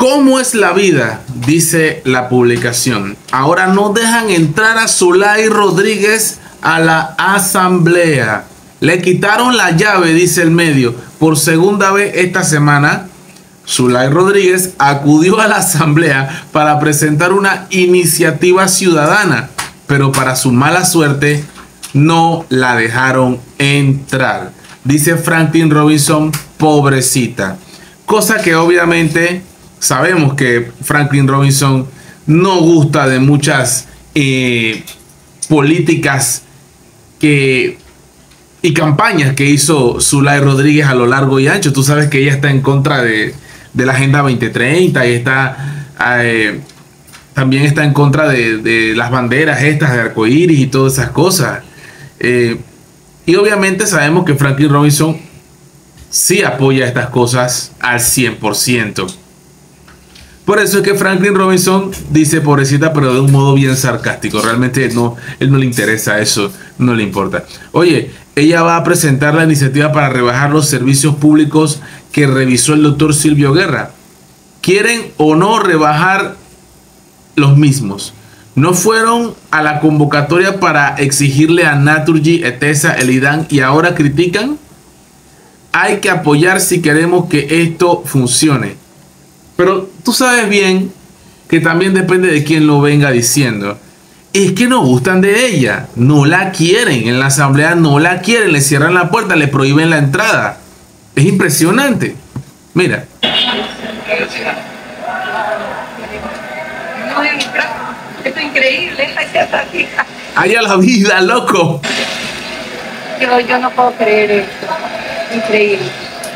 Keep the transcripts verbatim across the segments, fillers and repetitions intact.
¿Cómo es la vida? Dice la publicación. Ahora no dejan entrar a Zulay Rodríguez a la asamblea. Le quitaron la llave, dice el medio. Por segunda vez esta semana, Zulay Rodríguez acudió a la asamblea para presentar una iniciativa ciudadana, pero para su mala suerte no la dejaron entrar. Dice Franklin Robinson, pobrecita. Cosa que obviamente sabemos que Franklin Robinson no gusta de muchas eh, políticas que, y campañas que hizo Zulay Rodríguez a lo largo y ancho. Tú sabes que ella está en contra de, de la Agenda veinte treinta y está, eh, también está en contra de, de las banderas estas de arcoíris y todas esas cosas. Eh, y obviamente sabemos que Franklin Robinson sí apoya estas cosas al cien por ciento. Por eso es que Franklin Robinson dice pobrecita, pero de un modo bien sarcástico. Realmente no, él no le interesa eso, no le importa. Oye, ella va a presentar la iniciativa para rebajar los servicios públicos que revisó el doctor Silvio Guerra. ¿Quieren o no rebajar los mismos? No fueron a la convocatoria para exigirle a Naturgy, ETESA, el IDAN y ahora critican. Hay que apoyar si queremos que esto funcione. Pero tú sabes bien que también depende de quién lo venga diciendo. Es que no gustan de ella, no la quieren, en la asamblea no la quieren, le cierran la puerta, le prohíben la entrada. Es impresionante. Mira. No voy a entrar. Esto es increíble. ¡Ay, a la vida, loco! Yo, yo no puedo creer esto. Increíble.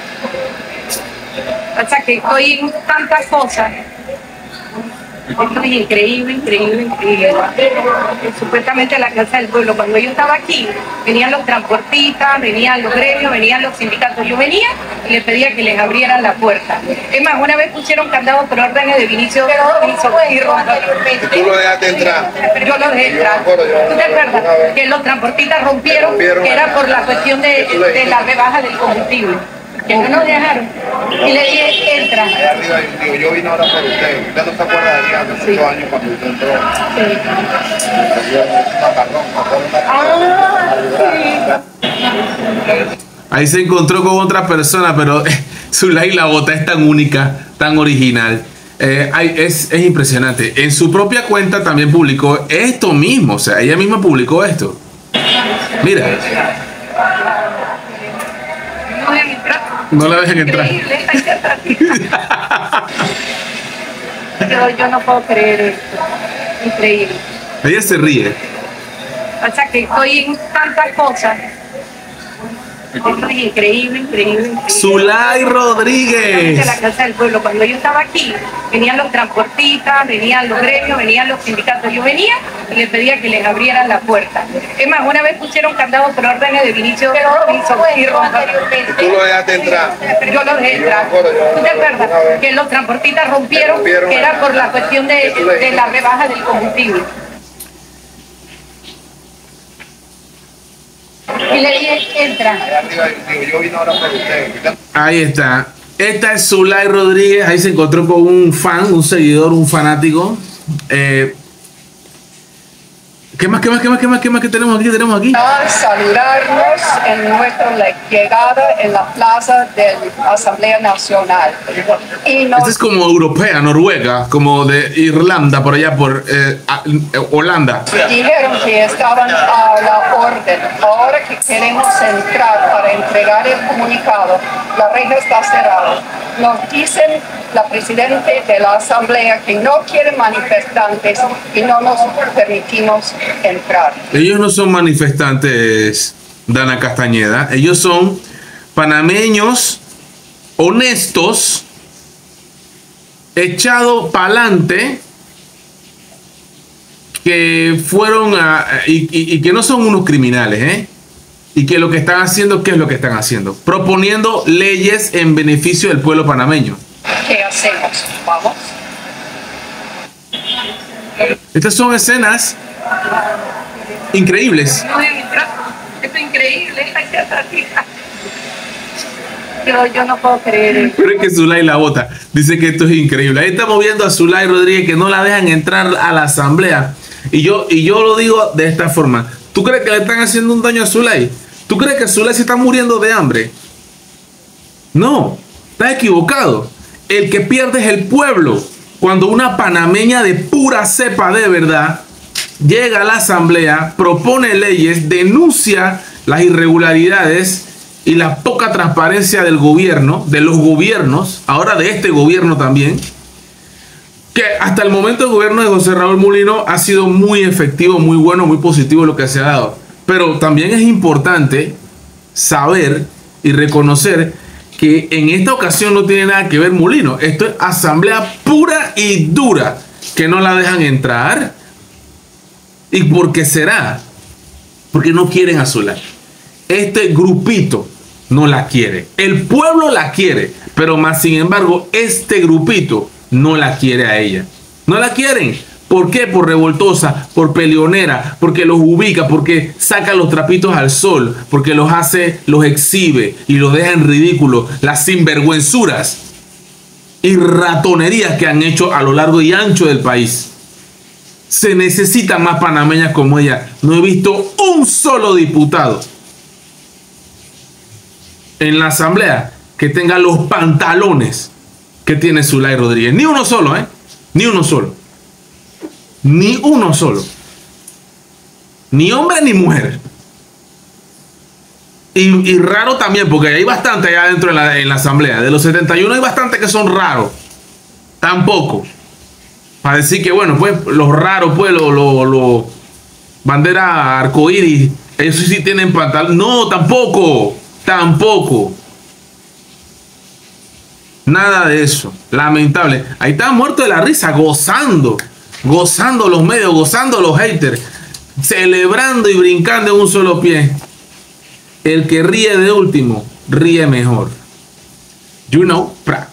O sea que estoy en tantas cosas. Esto es increíble, increíble, increíble. Supuestamente la Casa del Pueblo, cuando yo estaba aquí, venían los transportistas, venían los gremios, venían los sindicatos. Yo venía y les pedía que les abrieran la puerta. Es más, una vez pusieron candado por órdenes de Vinicio. ¿Tú lo dejaste entrar? Yo lo dejé entrar. ¿Tú te acuerdas? Que los transportistas rompieron, que era por la cuestión de, de la rebaja del combustible. Que no nos dejaron. Y le dije, entra. Allá arriba hay un tío, yo vine ahora por usted. ¿Usted no se acuerda de mí hace muchos sí. años cuando usted entró? Sí. Ah, sí. Ahí se encontró con otra persona, pero Zulay la bota es tan única, tan original. Eh, hay, es, es impresionante. En su propia cuenta también publicó esto mismo. O sea, ella misma publicó esto. Mira. No la dejen entrar. yo, yo no puedo creer esto. Increíble. Ella se ríe. O sea que estoy en tantas cosas. Esto es increíble, increíble, increíble. Zulay Rodríguez. De la Casa del Pueblo. Cuando yo estaba aquí, venían los transportistas, venían los gremios, venían los sindicatos. Yo venía y les pedía que les abrieran la puerta. Es más, una vez pusieron candado por órdenes de Vinicio. ¿Tú lo dejaste entrar? Yo lo dejé entrar. ¿Tú te acuerdas? Que los transportistas rompieron, que era por la cuestión de, de la rebaja del combustible. Y le dije, entra. Allá arriba hay un tío, yo vine ahora por usted. Ahí está. Esta es Zulay Rodríguez. Ahí se encontró con un fan, un seguidor, un fanático. Eh, ¿Qué más, qué más, qué más, qué más, qué más que tenemos aquí? Tenemos aquí. A saludarnos en nuestra llegada en la plaza de la Asamblea Nacional. Y nos... Esta es como europea, Noruega, como de Irlanda, por allá, por eh, a, eh, Holanda. Dijeron que estaban a la orden. Ahora que queremos entrar para entregar el comunicado, la reja está cerrada. Nos dicen la presidenta de la Asamblea que no quiere manifestantes y no nos permitimos entrar. Ellos no son manifestantes, Dana Castañeda. Ellos son panameños honestos, echados para adelante, que fueron a, y, y, y que no son unos criminales, ¿eh? Y que lo que están haciendo, ¿qué es lo que están haciendo? Proponiendo leyes en beneficio del pueblo panameño. ¿Qué hacemos? ¿Vamos? Estas son escenas increíbles. No voy a entrar. Esto es increíble. Yo, yo no puedo creer eso. Pero es que Zulay la vota. Dice que esto es increíble. Ahí estamos viendo a Zulay Rodríguez que no la dejan entrar a la asamblea. Y yo, y yo lo digo de esta forma. ¿Tú crees que le están haciendo un daño a Zulay? ¿Tú crees que Zulay se está muriendo de hambre? No, estás equivocado. El que pierde es el pueblo. Cuando una panameña de pura cepa de verdad llega a la asamblea, propone leyes, denuncia las irregularidades y la poca transparencia del gobierno, de los gobiernos, ahora de este gobierno también, que hasta el momento el gobierno de José Raúl Mulino ha sido muy efectivo, muy bueno, muy positivo lo que se ha dado. Pero también es importante saber y reconocer que en esta ocasión no tiene nada que ver Mulino. Esto es asamblea pura y dura, que no la dejan entrar. ¿Y por qué será? Porque no quieren a Zulay. Este grupito no la quiere. El pueblo la quiere, pero más sin embargo, este grupito no la quiere a ella. No la quieren. ¿Por qué? Por revoltosa, por peleonera, porque los ubica, porque saca los trapitos al sol, porque los hace, los exhibe y los deja en ridículo. Las sinvergüenzuras y ratonerías que han hecho a lo largo y ancho del país. Se necesitan más panameñas como ella. No he visto un solo diputado en la asamblea que tenga los pantalones que tiene Zulay Rodríguez. Ni uno solo, ¿eh? Ni uno solo. Ni uno solo. Ni hombre ni mujer. Y, y raro también, porque hay bastante allá adentro en la, en la asamblea. De los setenta y uno hay bastante que son raros. Tampoco. Para decir que, bueno, pues los raros, pues los lo, lo, bandera arcoíris, ellos sí tienen pantalón. No, tampoco. Tampoco. Nada de eso. Lamentable. Ahí están muertos de la risa, gozando. Gozando los medios, gozando los haters. Celebrando y brincando en un solo pie. El que ríe de último, ríe mejor. You know, pra.